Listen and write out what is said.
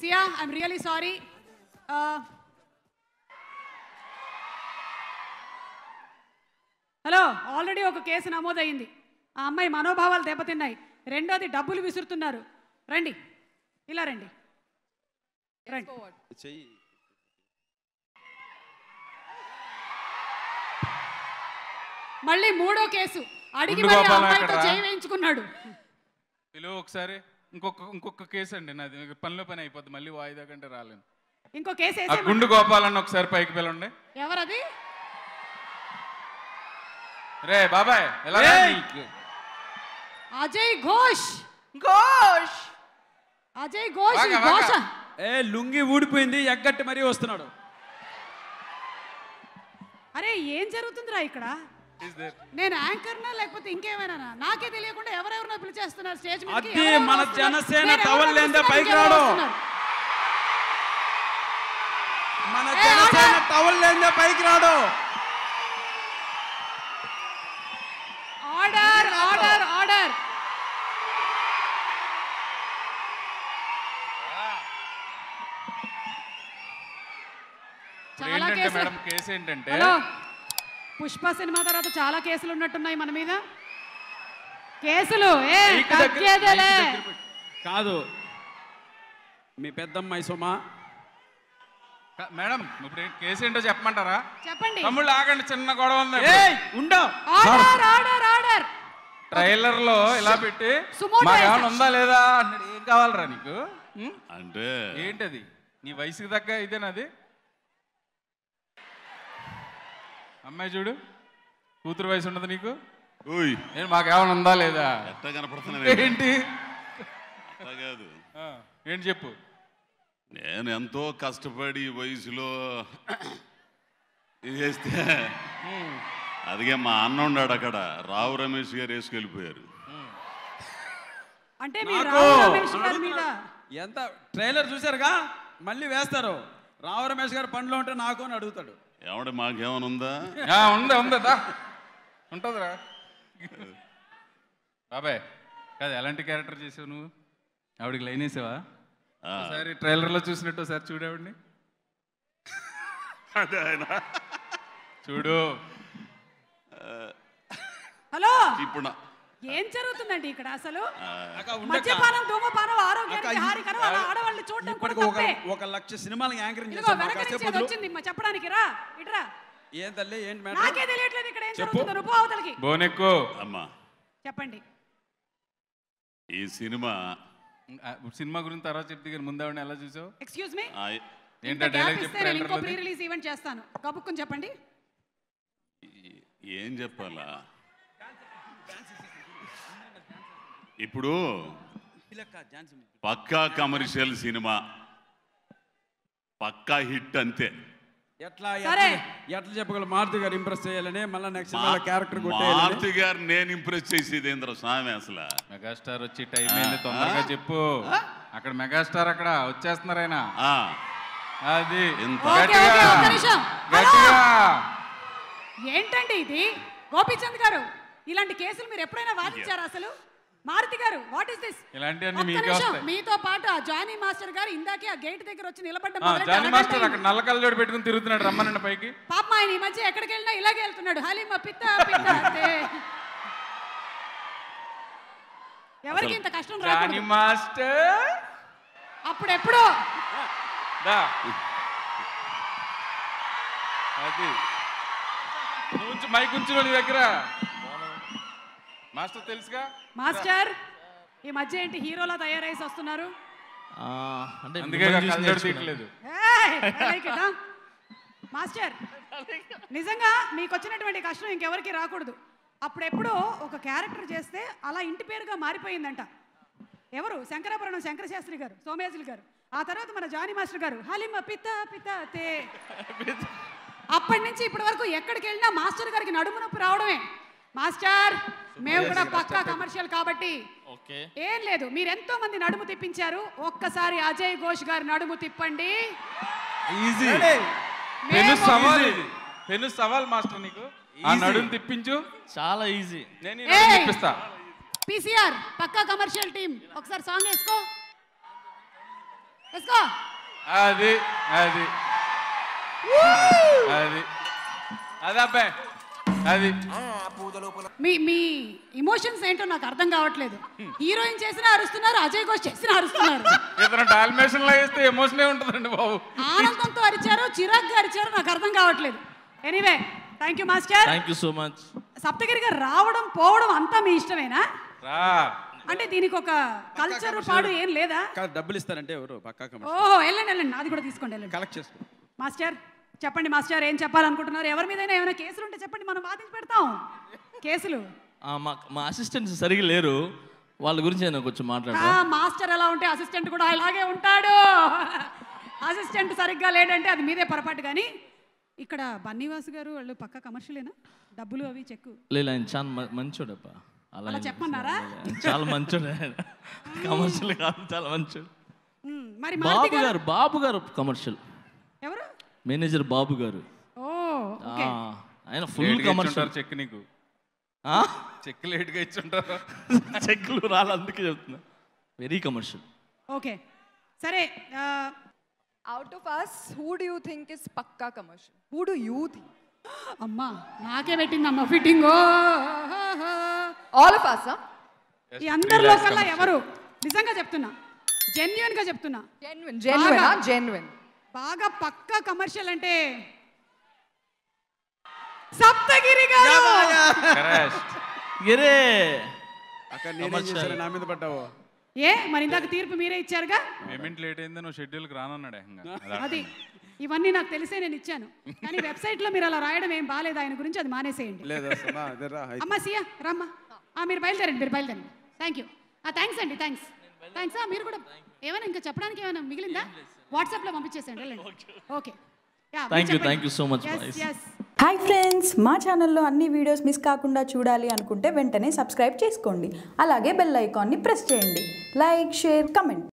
Chia I'm really sorry. Hello, already ఒక case నమోదైంది. ఆ అమ్మాయి మనోభావాలు దెబ్బతిన్నాయి. రెండోది డబ్బులు విసురుతున్నారు. రండి, ఇలా రండి. మళ్ళీ మూడో కేసు అడిగి అమ్మాయితో చేయి వేయించుకున్నాడు. పిలువ ఒకసారి. ఇంకొక కేసు అండి నాది, పనిలో పని అయిపోద్ది, మళ్ళీ వాయిదా కంటే రాలేను. ఇంకో కేసు గుండు గోపాలన్న ఒకసారి పైకి పిలండి. ఎవరది? రే బాబాయ్, ఎలా? అజయ్ ఘోష్. అజయ్ ఘోష్ లుంగి ఊడిపోయింది, ఎగ్గట్టి మరీ వస్తున్నాడు. అరే ఏం జరుగుతుందిరా ఇక్కడ? నేను యాంకర్నా లేకపోతే ఇంకేమైనా? నాకే తెలియకుండా ఎవరెవరినో పిలిచేస్తున్నారు స్టేజ్ మీదకి. మన జనసేన టవల్ లేందే పైకి రాడు. మన జనసేన టవల్ లేందే పైకి రాడు. Order order order. చాలా కేసు ఏంటంటే, పుష్ప సినిమా తర్వాత చాలా కేసులు ఉన్నట్టున్నాయి మన మీద. కేసులు కాదు, మీ పెద్దమ్మాయి సుమ. మేడం ఇప్పుడు కేసు ఏంటో చెప్పమంటారా? చెప్పండి. తమ్ముళ్ళు ఆగండి, చిన్న గొడవ ఉంది. ట్రైలర్ లో ఇలా పెట్టి మాకేమైనా ఉందా లేదా అన్నాడు. ఏం కావాలరా నీకు? అంటే ఏంటది? నీ వయసుకి తగ్గ ఇదేనాది? అమ్మాయి చూడు, కూతురు వయసు ఉండదు నీకు? నేను మాకేమైనా ఉందా లేదా? ఎట్లా కనపడుతున్నా ఏంటి? కాదు, ఏంటి చెప్పు. నేను ఎంతో కష్టపడి వయసులో ఇది చేస్తే అదిగే మా అన్న ఉన్నాడు అక్కడ, రావు రమేష్ గారు వేసుకెళ్ళిపోయారు. అంటే ఎంత ట్రైలర్ చూసారుగా, మళ్ళీ వేస్తారు. రావు రమేష్ గారు పనిలో ఉంటే నాకు అని అడుగుతాడు. ఏమంటే మాకేమైనా ఉందా? ఉందా ఉంటుందిరా బాబాయ్. కాదు, ఎలాంటి క్యారెక్టర్ చేసావు నువ్వు? ఆవిడికి లైన్ వేసావా? ఒకసారి ట్రైలర్ లో చూసినట్టు ఒకసారి చూడేవాడిని. అదే ఆయన చూడు. హలో, ఇప్పుడు ఏం జరుగుతుందండి ఇక్కడ అసలు? మద్యపానం, ధూమపానం ఆరోగ్యానికి హానికరం. ఆడవాళ్ళని చూడడం కూడా తప్పే. 1,00,000 సినిమాలకు యాంకరింగ్ వచ్చింది చెప్పడానికి. రా ఇట్రా. ఏం తల్లి, ఏంటి మేడం? నాకే తెలియట్లేదు ఇక్కడ ఏం జరుగుతుందో. నువ్వు అవతలకి బోనెక్కు. అమ్మా చెప్పండి. ఈ సినిమా గురించి తర్వాత చెప్తే కానీ ముందు ఎలా చూసావు? ఎక్స్క్యూజ్ మీ, ఏంటో డైలాగ్ చెప్తే ఇంకో ప్రీ రిలీజ్ ఈవెంట్ చేస్తాను. కబుక్కుని చెప్పండి. ఏం చెప్పాలా? ఇప్పుడు పక్కా కమర్షియల్ సినిమా, పక్కా హిట్ అంతే. ఎట్లా చెప్పగల మారుతి గారు ఇంప్రెస్ చేయాలని మళ్ళీ నెక్స్ట్ క్యారెక్టర్ మారుతి గారు నేను ఇంప్రెస్ చేసేది ఏంద్ర స్వామి? అసలు మెగాస్టార్ వచ్చి టైం అయింది, తొందరగా చెప్పు. అక్కడ మెగాస్టార్ అక్కడ వచ్చేస్తున్నారు ఆయన. అది ఏంటండి ఇది? గోపీచంద్ గారు, ఇలాంటి కేసులు మీరు ఎప్పుడైనా వాదించారా అసలు? మారుతి గారు, వాట్ ఇస్ దిస్? మీతో పాటు ఆ జానీ మాస్టర్ గారు ఇందాకే ఆ గేట్ దగ్గర వచ్చి నిలబడ్డ. జానీ మాస్టర్ అక్కడ నల్ల కళ్ళజోడు పెట్టుకుని తిరుగుతున్నాడు, రమ్మనండి పైకి. పాప ఆయన ఈ మధ్య ఎక్కడికి వెళ్ళినా ఇలాగే వెళ్తున్నాడు. హలీమా పిత్త పిత్త. ఎవరికి ఇంత కష్టం రాదు. జానీ మాస్టర్ అప్పుడెప్పుడో అది మైక్ ఉంచు నీ దగ్గర. మాస్టర్ తెలుసుగా? మాస్టర్ ఈ మధ్య ఏంటి హీరోలా తయారైసి వస్తున్నారు? మాస్టర్ నిజంగా మీకు వచ్చినటువంటి కష్టం ఇంకెవరికి రాకూడదు. అప్పుడెప్పుడో ఒక క్యారెక్టర్ చేస్తే అలా ఇంటి పేరుగా మారిపోయిందంట. ఎవరు? శంకరాపురం శంకరశాస్త్రి గారు, సోమయాజులు గారు. ఆ తర్వాత మన జానీ మాస్టర్ గారు హలీమ పిత పిత తే. అప్పటి నుంచి ఇప్పటి వరకు ఎక్కడికి వెళ్ళినా మాస్టర్ గారికి నడుము నొప్పి రావడమే. మాస్టర్ మేము కూడా పక్కా కమర్షియల్ కాబట్టి ఏం లేదు, మీరు ఎంతో మంది నడుము తిప్పించారు. ఒక్కసారి అజయ్ ఘోష్ గారు నడుము తిప్పండి. సవాల్ మాస్టర్ నీకు. నడుము తిప్పించు, చాలా easy. PCR Pakka commercial team, ఒకసారి సాంగ్ వేసుకో. వేసుకో. అది అది అది అది అబ్బాయి అది మీ మీ ఇమోషన్స్ ఏంటో నాకు అర్థం కావట్లేదు. హీరోయిన్ చేసినా అరుస్తున్నారు, అజయ్ ఘోష్ చేసినా అరుస్తున్నారు. ఇతను డాల్మేషన్ లో వేస్తే ఎమోషనే ఉంటుందండి బాబు. ఆనందంతో అరిచారు, చిరాగ్గా అరిచారు, నాకు అర్థం కావట్లేదు. Anyway thank you master. Thank you so much. సప్తగిరిగా రావడం పోవడం అంతా మీ ఇష్టమేనా? రా అంటే దీనికి ఒక కల్చర్ పాడు ఏం లేదా? డబ్బులు ఇస్తారంటే ఎవరు పక్కా కమర్షియల్. ఓహో వెళ్ళండి వెళ్ళండి, నాది కూడా తీసుకోండి వెళ్ళండి. కలెక్ట్ చేసుకో. మాస్టర్ చెప్పండి మాస్టర్, ఏం చెప్పాలనుకుంటున్నారు? ఎవరి మీదైనా ఏమైనా కేసులు ఉంటే చెప్పండి, మనం వాదించి పెడతాం కేసులు. మా అసిస్టెంట్స్ సరిగ్గా లేరు, వాళ్ళ గురించి నేను కొంచెం మాట్లాడతా. మాస్టర్ ఎలా ఉంటే అసిస్టెంట్ కూడా అలాగే ఉంటాడు. అసిస్టెంట్ సరిగ్గా లేడంటే అది మీదే పొరపాటు. కానీ ఇక్కడ బన్నీవాసు గారు వాళ్ళు పక్కా కమర్షియలేనా? డబ్బులు అవి చెక్కు లేదు, ఆయన చాలా మంచోడప్ప. అలా చెప్పమన్నారా? చాలా మంచోడు, కమర్షియల్ కాదు, చాలా మంచోడు. మరి బాబు గారు కమర్షియల్. ఎవరు? మేనేజర్ బాబు గారు. Oh okay. ఆయన ఫుల్ కమర్షియల్. చెక్ నీకు చెక్ లేట్గా ఇచ్చుంటారు. చెక్లు రాలి, అందుకే చెప్తున్నా. Very commercial. ఓకే సరే. Out of us, who do you think is Pakka commercial? Who do you think? అమ్మా నాకే పెట్టిందమ్మా fitting. All of us, huh? ఈ అందరిలో కల్లా ఎవరు? నిజంగా చెప్తున్నా, జెన్యున్ గా చెప్తున్నా, Genuine. బాగా పక్కా కమర్షియల్ అంటే సప్తగిరి గారు. అక్కడ నేనేం చేశాను, నా మీద పడ్డావు. మరి ఇందాక తీర్పు మీరే ఇచ్చారుగా. పేమెంట్ లేట్ అయింది, నువ్వు షెడ్యూల్కి రానన్నాడు. అది ఇవన్నీ నాకు తెలిసే నేను ఇచ్చాను. కానీ వెబ్సైట్లో మీరు అలా రాయడం ఏం బాగాలేదు, ఆయన గురించి అది మానేసేయండి. అమ్మా సియా రమ్మా, మీరు బయలుదేరండి, మీరు బయలుదేరండి. థ్యాంక్ యూ, థ్యాంక్స్ అండి, థ్యాంక్స్. మీరు కూడా ఏమైనా ఇంకా చెప్పడానికి ఏమైనా మిగిలిందా? వాట్సాప్లో పంపించేసేయండి వెళ్ళండి. Okay thank you so much. Hi friends, మా ఛానల్లో అన్ని వీడియోస్ మిస్ కాకుండా చూడాలి అనుకుంటే వెంటనే సబ్స్క్రైబ్ చేసుకోండి. అలాగే బెల్ ఐకాన్ని ప్రెస్ చేయండి. Like, share, comment.